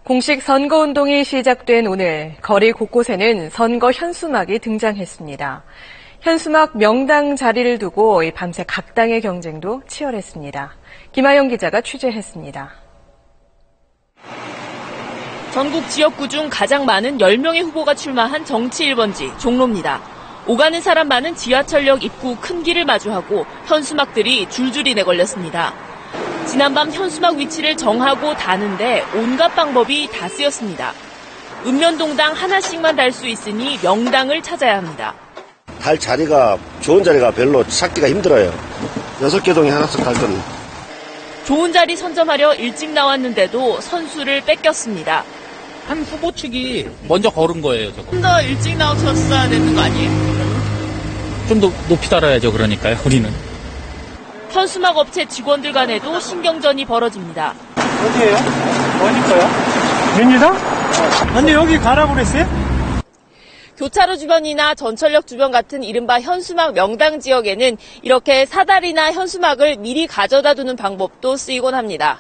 공식 선거운동이 시작된 오늘 거리 곳곳에는 선거 현수막이 등장했습니다. 현수막 명당 자리를 두고 밤새 각 당의 경쟁도 치열했습니다. 김하영 기자가 취재했습니다. 전국 지역구 중 가장 많은 10명의 후보가 출마한 정치 1번지 종로입니다. 오가는 사람 많은 지하철역 입구 큰 길을 마주하고 현수막들이 줄줄이 내걸렸습니다. 지난밤 현수막 위치를 정하고 다는데 온갖 방법이 다 쓰였습니다. 읍면동당 하나씩만 달 수 있으니 명당을 찾아야 합니다. 달 자리가 좋은 자리가 별로 찾기가 힘들어요. 6개 동에 하나씩 달 건. 좋은 자리 선점하려 일찍 나왔는데도 선수를 뺏겼습니다. 한 후보 측이 먼저 걸은 거예요, 저거. 좀 더 일찍 나오셨어야 되는 거 아니에요? 좀 더 높이 달아야죠, 그러니까요, 우리는. 현수막 업체 직원들 간에도 신경전이 벌어집니다. 어디예요? 어디서요? 민주당? 근데 여기 가라고 그랬어요? 교차로 주변이나 전철역 주변 같은 이른바 현수막 명당 지역에는 이렇게 사다리나 현수막을 미리 가져다 두는 방법도 쓰이곤 합니다.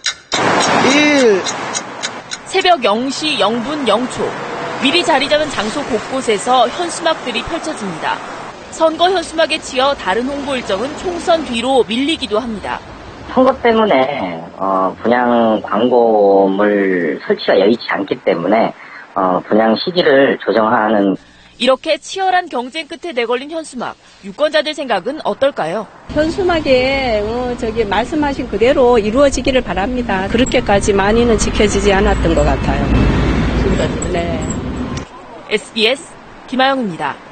새벽 0시 0분 0초. 미리 자리 잡은 장소 곳곳에서 현수막들이 펼쳐집니다. 선거 현수막에 치여 다른 홍보 일정은 총선 뒤로 밀리기도 합니다. 선거 때문에 분양 광고물 설치가 여의치 않기 때문에 분양 시기를 조정하는. 이렇게 치열한 경쟁 끝에 내걸린 현수막. 유권자들 생각은 어떨까요? 현수막에 말씀하신 그대로 이루어지기를 바랍니다. 그렇게까지 많이는 지켜지지 않았던 것 같아요. 네. SBS 김하영입니다.